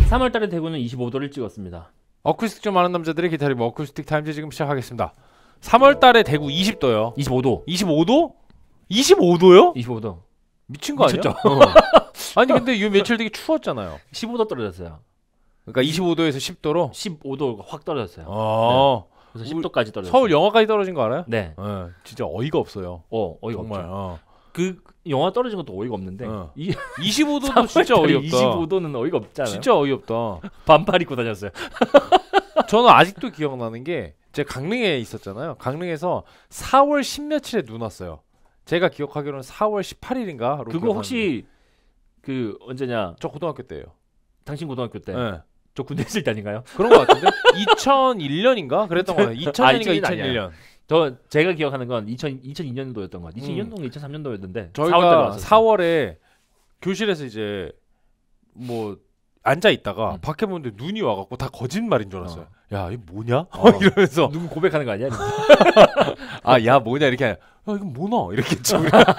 3월달에 대구는 25도를 찍었습니다. 어쿠스틱 좀 많은 남자들의 기다림 어쿠스틱 타임즈 지금 시작하겠습니다. 3월달에 대구 20도요. 25도. 25도? 25도요? 25도. 미친 거 아니야? 아니 근데 요 며칠 되게 추웠잖아요. 15도 떨어졌어요. 그러니까 25도에서 10도로 15도가 확 떨어졌어요. 네. 그래서 10도까지 떨어졌어요. 서울 영하까지 떨어진 거 알아요? 네. 진짜 어이가 없어요. 어이가 정말. 없죠. 그 영하 떨어진 것도 어이가 없는데 25도도 진짜 어이없다. 25도는 어이가 없잖아요. 진짜 어이없다. 반팔 입고 다녔어요. 저는 아직도 기억나는 게 제가 강릉에 있었잖아요. 강릉에서 4월 10며칠에 눈 왔어요. 제가 기억하기로는 4월 18일인가? 그거 혹시 그 언제냐? 저 고등학교 때예요. 당신 고등학교 때? 네. 저 군대 있을 때 아닌가요? 그런 거 같은데? 2001년인가? 그랬던 거 같아요. 2000년인가 2001년. 제가 기억하는 건 2002년도였던 것 같아요. 2002년도인가 2003년도였는데 저희가 4월에 교실에서 이제 뭐 앉아 있다가 밖에 보는데 눈이 와갖고 다 거짓말인 줄 알았어요. 야 이거 뭐냐? 이러면서 누구 고백하는 거 아니야? 아 야 뭐냐 이렇게 야 이거 뭐나 이랬겠지.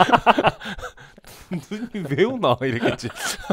눈이 왜 오나 이랬겠지.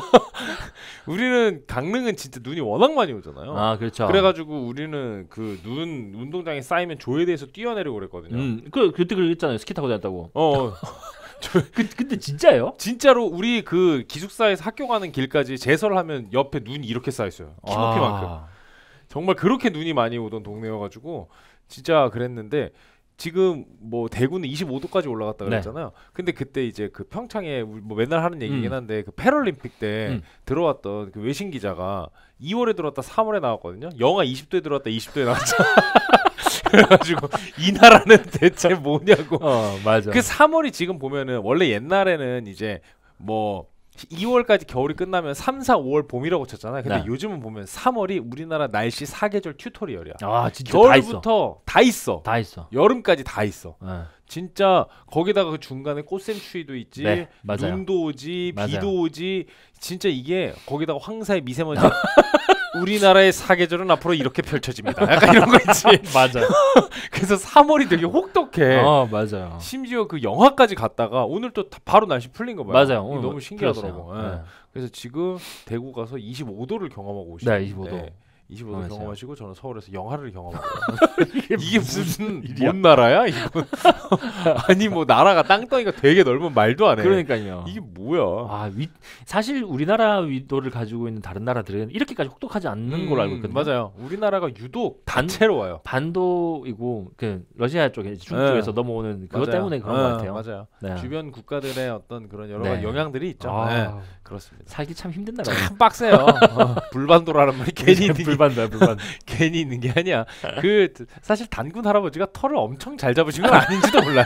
우리는 강릉은 진짜 눈이 워낙 많이 오잖아요. 아 그렇죠. 그래가지고 우리는 그 눈 운동장에 쌓이면 조에대해서 뛰어내리고 그랬거든요. 그때 그랬잖아요. 스키 타고 다녔다고. 근데 진짜예요? 진짜로 우리 그 기숙사에서 학교 가는 길까지 제설을 하면 옆에 눈이 이렇게 쌓여 있어요. 키높이만큼. 정말 그렇게 눈이 많이 오던 동네여가지고 진짜 그랬는데 지금 뭐 대구는 25도까지 올라갔다 그랬잖아요. 네. 근데 그때 이제 그 평창에 뭐 맨날 하는 얘기긴 한데 그 패럴림픽 때 들어왔던 그 외신 기자가 2월에 들어왔다 3월에 나왔거든요. 영하 20도에 들어왔다 20도에 나왔죠. 그래가지고 이 나라는 대체 뭐냐고. 맞아. 그 3월이 지금 보면은 원래 옛날에는 이제 뭐 2월까지 겨울이 끝나면 3, 4, 5월 봄이라고 쳤잖아요. 근데 요즘은 보면 3월이 우리나라 날씨 사계절 튜토리얼이야. 진짜 겨울부터 다 있어. 여름까지 다 있어. 진짜 거기다가 그 중간에 꽃샘추위도 있지. 네, 맞아요. 눈도 오지. 맞아요. 비도 오지. 진짜 이게 거기다가 황사의 미세먼지. 우리나라의 사계절은 앞으로 이렇게 펼쳐집니다. 약간 이런 거 있지. 맞아. 그래서 3월이 되게 혹독해. 맞아요. 심지어 그 영하까지 갔다가 오늘 또 바로 날씨 풀린 거 봐요. 맞아요. 너무 신기하더라고. 그래서 지금 대구 가서 25도를 경험하고 오시죠. 네, 25도. 25도 경험하시고 저는 서울에서 영하를 경험하고 이게 무슨 뭔 나라야 이거? 아니 뭐 나라가 땅덩이가 되게 넓은 말도 안 해. 그러니까요. 이게 뭐야? 사실 우리나라 위도를 가지고 있는 다른 나라들은 이렇게까지 혹독하지 않는 걸로 알고 있거든요. 맞아요. 우리나라가 유독 단체로워요. 반도이고 그 러시아 쪽에 중국 쪽에서 넘어오는 그것 때문에 그런 것 같아요. 맞아요. 네. 주변 국가들의 어떤 그런 여러 가지 영향들이 있죠. 그렇습니다. 살기 참 힘든 나라예요. 참 빡세요. 불반도라는 말이 괜히 불반도. 괜히 있는 게 아니야. 그 사실 단군 할아버지가 털을 엄청 잘 잡으신 건 아닌지도 몰라.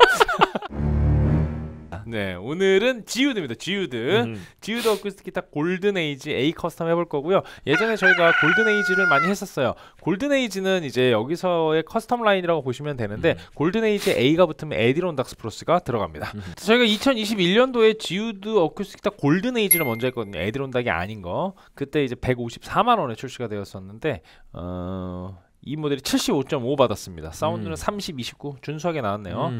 네, 오늘은 지우드입니다. 지우드 어쿠스틱 기타 골든 에이지 A 커스텀 해볼 거고요. 예전에 저희가 골든 에이지를 많이 했었어요. 골든 에이지는 이제 여기서의 커스텀 라인이라고 보시면 되는데 골든 에이지 A가 붙으면 에디론 닥스 프로스가 들어갑니다. 저희가 2021년도에 지우드 어쿠스틱 기타 골든 에이지를 먼저 했거든요. 에디론 닥이 아닌 거. 그때 이제 154만 원에 출시가 되었었는데 이 모델이 75.5 받았습니다. 사운드는 30, 29 준수하게 나왔네요.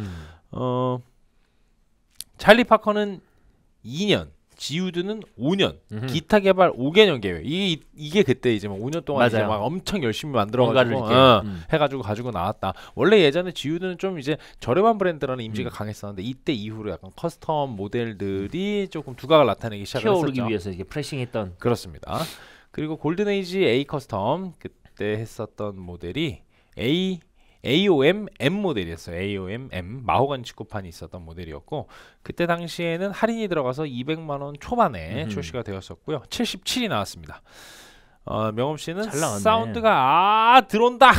찰리 파커는 2년, 지우드는 5년, 기타 개발 5개년 계획. 이게 그때 이제 막 5년 동안 이제 막 엄청 열심히 만들어가지고 해가지고 가지고 나왔다. 원래 예전에 지우드는 좀 이제 저렴한 브랜드라는 이미지가 강했었는데 이때 이후로 약간 커스텀 모델들이 조금 두각을 나타내기 시작했었죠. 키워오르기 위해서 이게 프레싱했던. 그렇습니다. 그리고 골든에이지 A 커스텀 그때 했었던 모델이 AOM M 모델이었어요. AOM M 마호가니 직구판이 있었던 모델이었고 그때 당시에는 할인이 들어가서 200만 원 초반에 출시가 되었었고요. 77이 나왔습니다. 명엄 씨는 사운드가 들어온다.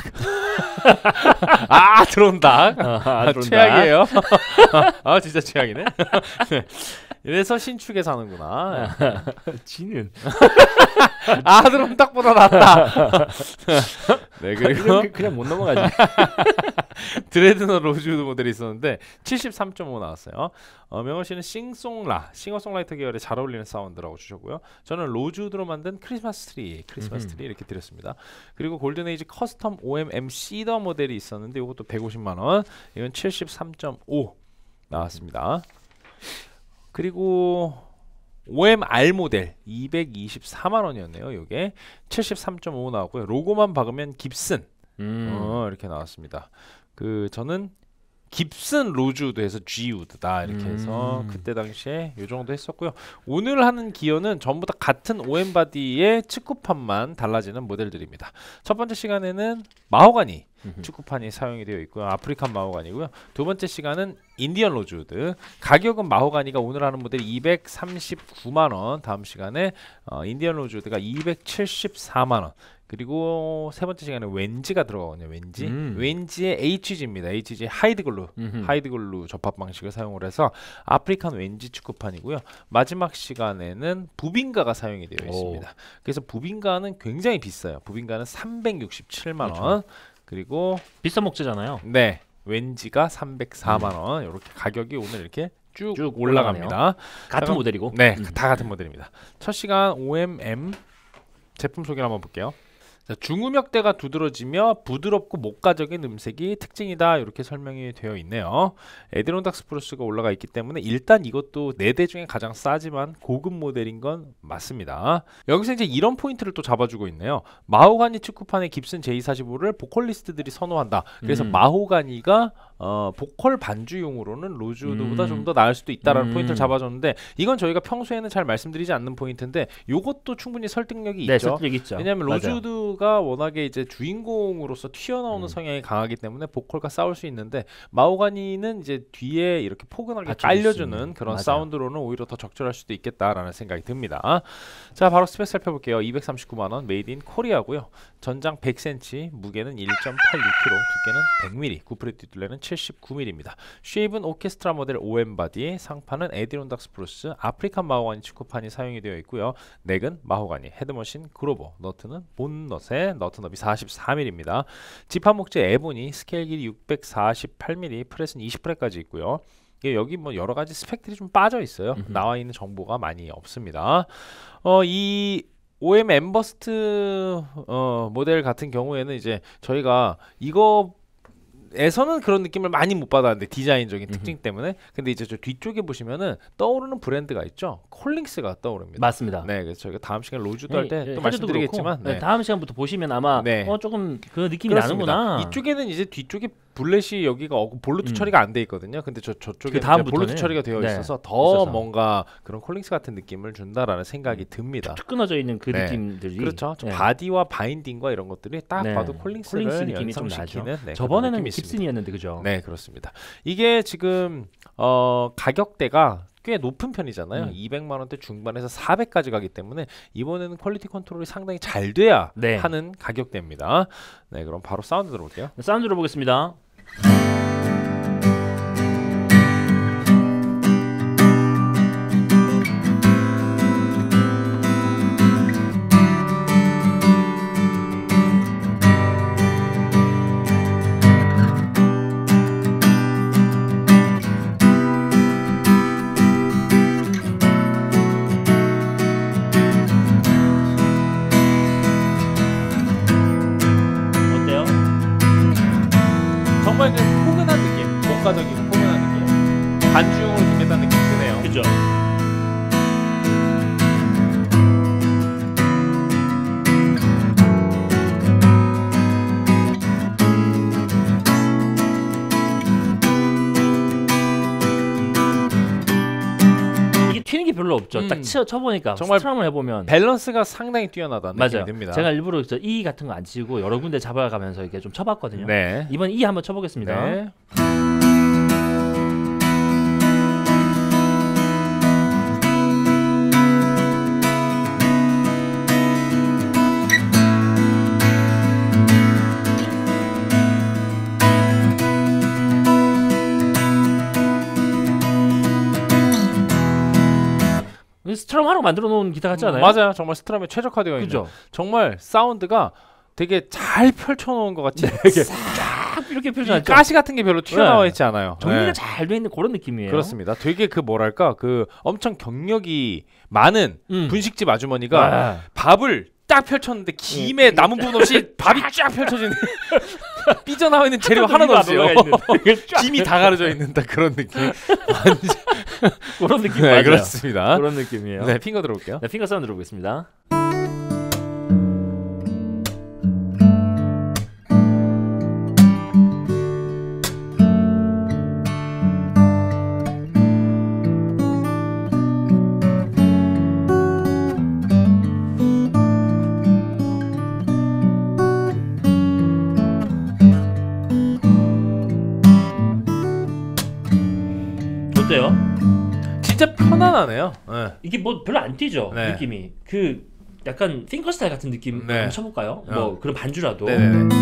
들어온다. 최악이에요. 진짜 최악이네. 이래서 신축에 사는구나. 지는 들어온다보다 낫다. 네, 그리고 그냥 못 넘어가지. 드레드너 로즈우드 모델이 있었는데 73.5 나왔어요. 명호 씨는 싱어송라이터 계열에 잘 어울리는 사운드라고 주셨고요. 저는 로즈우드로 만든 크리스마스 트리 이렇게 드렸습니다. 그리고 골든에이지 커스텀 OMM 시더 모델이 있었는데 이것도 150만 원. 이건 73.5 나왔습니다. 그리고 OMR 모델 224만 원이었네요. 이게 73.5 나왔고요. 로고만 박으면 깁슨 이렇게 나왔습니다. 저는 깁슨 로즈우드에서 G우드다 이렇게 해서 그때 당시에 요 정도 했었고요. 오늘 하는 기어는 전부 다 같은 OM 바디의 측구판만 달라지는 모델들입니다. 첫 번째 시간에는 마호가니 축구판이 사용이 되어 있고요. 아프리칸 마호가니고요. 두 번째 시간은 인디언 로즈우드. 가격은 마호가니가 오늘 하는 모델이 239만 원. 다음 시간에 인디언 로즈우드가 274만 원. 그리고 세 번째 시간에 왠지가 들어가거든요. 왠지의 HG입니다. HG 하이드글루, 하이드글루 접합 방식을 사용을 해서 아프리칸 왠지 축구판이고요. 마지막 시간에는 부빈가가 사용이 되어 있습니다. 그래서 부빈가는 굉장히 비싸요. 부빈가는 367만 원. 그렇죠. 그리고 비싼 목재잖아요. 네, 왠지가 304만 원. 이렇게 가격이 오늘 이렇게 쭉 올라갑니다. 같은 모델이고. 네, 다 같은 모델입니다. 첫 시간 OMM 제품 소개를 한번 볼게요. 자, 중음역대가 두드러지며 부드럽고 목가적인 음색이 특징이다 이렇게 설명이 되어 있네요. 에디론닥스 프루스가 올라가 있기 때문에 일단 이것도 4대 중에 가장 싸지만 고급 모델인 건 맞습니다. 여기서 이제 이런 포인트를 또 잡아주고 있네요. 마호가니 축구판의 깁슨 J45를 보컬리스트들이 선호한다. 그래서 마호가니가 보컬 반주용으로는 로즈우드보다 좀 더 나을 수도 있다라는 포인트를 잡아줬는데 이건 저희가 평소에는 잘 말씀드리지 않는 포인트인데 이것도 충분히 설득력이 네, 있죠. 설득력 있죠. 왜냐하면 로즈우드가 워낙에 이제 주인공으로서 튀어나오는 성향이 강하기 때문에 보컬과 싸울 수 있는데 마호가니는 이제 뒤에 이렇게 포근하게 깔려주는 그런 사운드로는 오히려 더 적절할 수도 있겠다라는 생각이 듭니다. 자, 바로 스펙 살펴볼게요. 239만 원, 메이드 인 코리아고요. 전장 100cm, 무게는 1.86kg, 두께는 100mm, 구프레 뒷둘레는 79mm입니다. 쉐입은 오케스트라 모델 OM 바디, 상판은 에디론닥스 프루스, 아프리칸 마호가니 축구판이 사용이 되어 있고요. 넥은 마호가니, 헤드머신 그로버, 너트는 본넛의 너트너비 44mm입니다. 지판 목재 에보니, 스케일 길이 648mm, 프렛은 20프렛까지 있고요. 여기 뭐 여러 가지 스펙들이 좀 빠져 있어요. 나와 있는 정보가 많이 없습니다. 이 OM 엠버스트 모델 같은 경우에는 이제 저희가 이거에서는 그런 느낌을 많이 못 받았는데 디자인적인 특징 때문에. 근데 이제 저 뒤쪽에 보시면은 떠오르는 브랜드가 있죠. 콜링스가 떠오릅니다. 맞습니다. 네, 그래서 저희가 다음 시간에 로즈도 할 때 또 말씀드리겠지만 네, 다음 시간부터 보시면 아마 조금 그 느낌이 그렇습니다. 나는구나. 이쪽에는 이제 뒤쪽에 블렛이 여기가 볼루투 처리가 안 돼 있거든요. 근데 저쪽에 볼루투 처리가 되어 있어서 더 뭔가 그런 콜링스 같은 느낌을 준다라는 생각이 듭니다. 쭉 끊어져 있는 그 느낌들이. 그렇죠. 바디와 바인딩과 이런 것들이 딱 봐도 콜링스 느낌이 좀 나죠. 저번에는 깁슨이었는데 그죠? 네, 그렇습니다. 이게 지금 가격대가 꽤 높은 편이잖아요. 200만 원대 중반에서 400까지 가기 때문에 이번에는 퀄리티 컨트롤이 상당히 잘 돼야 하는 가격대입니다. 네, 그럼 바로 사운드 들어볼게요. 사운드 들어보겠습니다. 정말 그 포근한 느낌, 목가적이고 포근한 느낌, 반주용으로 듣겠다는 느낌이 드네요. 그죠? 이게 튀는 게 별로 없죠. 딱 쳐보니까 정말 스트럼을 해보면 밸런스가 상당히 뛰어나다는 느낌이 듭니다. 제가 일부러 이 같은 거 안 치고 여러 군데 잡아가면서 이렇게 좀 쳐봤거든요. 네. 이번 이 한번 쳐보겠습니다. 네. 스트럼 하나 만들어 놓은 기타 같지 않아요? 맞아요. 정말 스트럼에 최적화되어 있는. 정말 사운드가 되게 잘 펼쳐놓은 것 같이 쫙 이렇게 펼쳐놨죠. 가시 같은 게 별로 튀어나와 있지 않아요. 정리가 잘 돼 있는 그런 느낌이에요. 그렇습니다. 되게 그 뭐랄까 그 엄청 경력이 많은 분식집 아주머니가 밥을 딱 펼쳤는데 김에 남은 부분 없이 밥이 쫙 펼쳐지는 삐져나와 있는 재료 하나도 없어요. 김이 다 가려져 있는 딱 그런 느낌. 그런 느낌 네, 맞아요. 그렇습니다. 그런 느낌이에요. 네, 핑거 들어볼게요. 네, 핑거 사운드 들어보겠습니다. 어때요? 진짜 편안하네요. 네. 이게 뭐 별로 안 뛰죠. 네. 느낌이. 그 약간 핑거스타일 같은 느낌 네. 한번 쳐볼까요? 뭐 그런 반주라도. 네네네.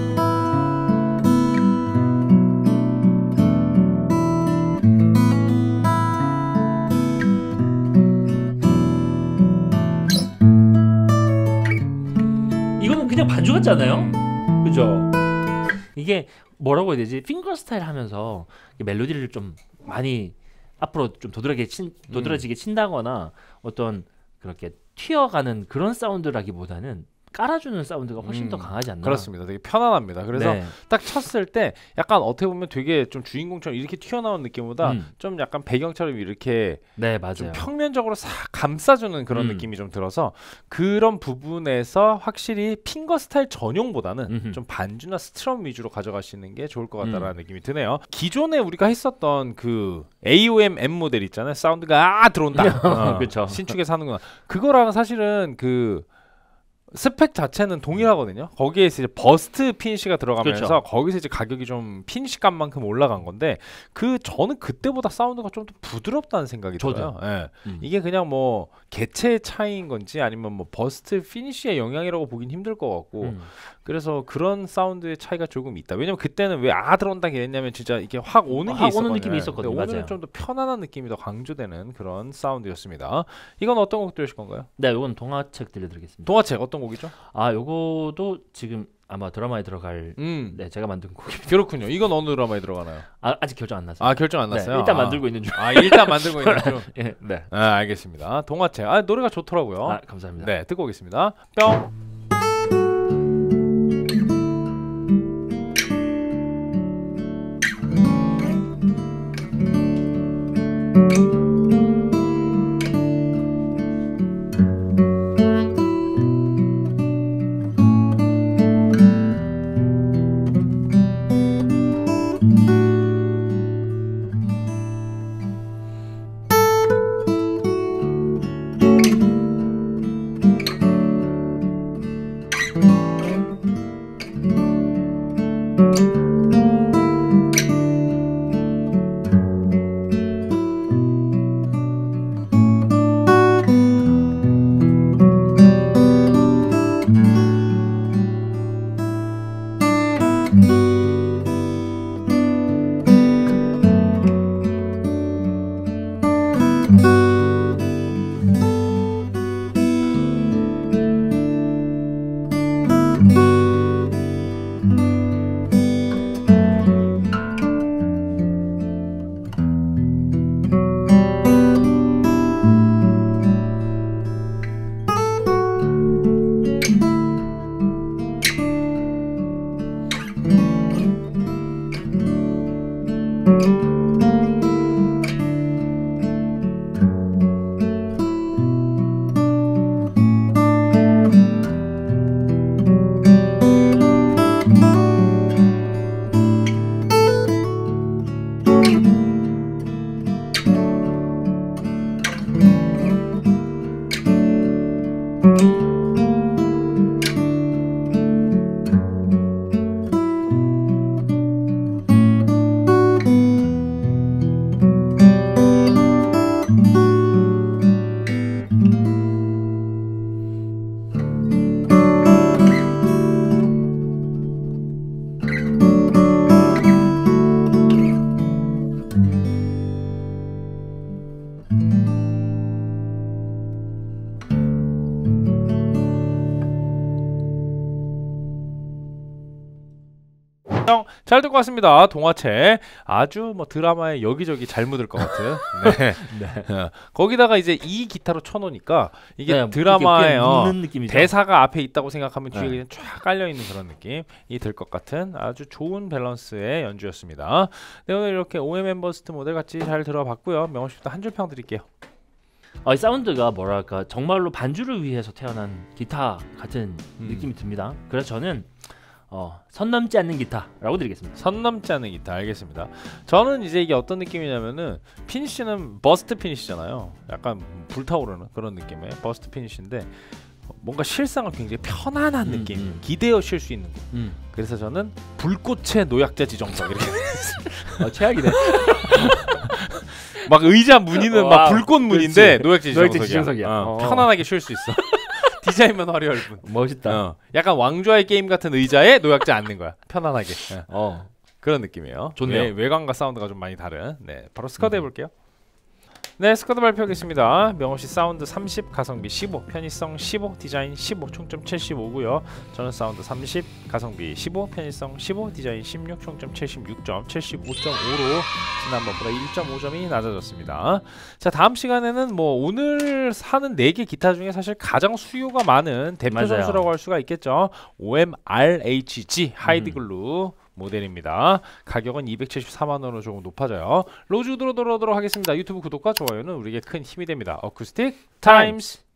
이거는 그냥 반주 같지 않아요? 그죠? 이게 뭐라고 해야 되지? 핑거스타일 하면서 멜로디를 좀 많이 앞으로 좀 도드라지게 친다거나 어떤 그렇게 튀어가는 그런 사운드라기보다는 깔아주는 사운드가 훨씬 더 강하지 않나? 그렇습니다. 되게 편안합니다. 그래서 네. 딱 쳤을 때 약간 어떻게 보면 되게 좀 주인공처럼 이렇게 튀어나온 느낌보다 좀 약간 배경처럼 이렇게 네, 좀 맞아요. 평면적으로 싹 감싸주는 그런 느낌이 좀 들어서 그런 부분에서 확실히 핑거 스타일 전용보다는 좀 반주나 스트럼 위주로 가져가시는 게 좋을 것 같다라는 느낌이 드네요. 기존에 우리가 했었던 그 AOM M 모델 있잖아요. 사운드가 들어온다. 그쵸. 신축에서 하는구나. 그거랑 사실은 그 스펙 자체는 동일하거든요. 거기에 이제 버스트 피니시가 들어가면서 그렇죠. 거기서 이제 가격이 좀 피니시 값만큼 올라간 건데 저는 그때보다 사운드가 좀 더 부드럽다는 생각이 들어요. 예. 이게 그냥 뭐 개체의 차이인 건지 아니면 뭐 버스트 피니시의 영향이라고 보긴 힘들 것 같고 그래서 그런 사운드의 차이가 조금 있다. 왜냐면 그때는 왜 들어온다 했냐면 진짜 이게 확 오는 게 있었거든요. 오는 느낌이 있었거든요. 오늘은 맞아요. 좀 더 편안한 느낌이 더 강조되는 그런 사운드였습니다. 이건 어떤 곡 들으실 건가요? 네, 이건 동화책 들려드리겠습니다. 동화책 어떤 곡이죠? 아, 요거도 지금 아마 드라마에 들어갈 네, 제가 만든 곡입니다. 그렇군요. 이건 어느 드라마에 들어가나요? 아직 결정 안 났어요. 결정 안 났어요? 네, 일단 만들고 있는 중. 일단 만들고 있는 중. 예, 네. 알겠습니다. 동화책. 노래가 좋더라고요. 감사합니다. 네, 듣고 오겠습니다. 뿅. 잘 듣고 왔습니다. 동화책 아주 뭐 드라마에 여기저기 잘 묻을 것 같은. 네. 네. 거기다가 이제 이 기타로 쳐놓으니까 이게 네, 드라마에 이게 묻는 느낌이죠. 대사가 앞에 있다고 생각하면 뒤에 네. 그냥 쫙 깔려 있는 그런 느낌이 들 것 같은 아주 좋은 밸런스의 연주였습니다. 네, 오늘 이렇게 OM 엠버스트 모델 같이 잘 들어봤고요. 명호 씨부터 한 줄 평 드릴게요. 이 사운드가 뭐랄까 정말로 반주를 위해서 태어난 기타 같은 느낌이 듭니다. 그래서 저는 선 넘지 않는 기타라고 드리겠습니다. 선 넘지 않는 기타 알겠습니다. 저는 이제 이게 어떤 느낌이냐면은 피니쉬는 버스트 피니쉬잖아요. 약간 불타오르는 그런 느낌의 버스트 피니쉬인데 뭔가 실상은 굉장히 편안한 느낌, 기대어 쉴 수 있는 거. 그래서 저는 불꽃의 노약자 지정석 이렇게 최악이네. 막 의자 무늬는 막 불꽃 무늬인데 노약자 지정석이야. 편안하게 쉴 수 있어. 디자인만 화려할 뿐. 멋있다. 약간 왕좌의 게임 같은 의자에 노약자 앉는 거야. 편안하게. 그런 느낌이에요. 좋네요. 외관과 사운드가 좀 많이 다른. 네, 바로 스쿼드 해볼게요. 네, 스쿼드 발표하겠습니다. 명호씨 사운드 30, 가성비 15, 편의성 15, 디자인 15, 총점 75고요. 저는 사운드 30, 가성비 15, 편의성 15, 디자인 16, 총점 76점, 75.5로 지난번보다 1.5점이 낮아졌습니다. 자, 다음 시간에는 뭐 오늘 사는 4개 기타 중에 사실 가장 수요가 많은 대표 맞아요. 선수라고 할 수가 있겠죠. OM-RHG 하이드글루 모델입니다. 가격은 274만 원으로 조금 높아져요. 로즈우드로 돌아오도록 하겠습니다. 유튜브 구독과 좋아요는 우리에게 큰 힘이 됩니다. 어쿠스틱 타임스.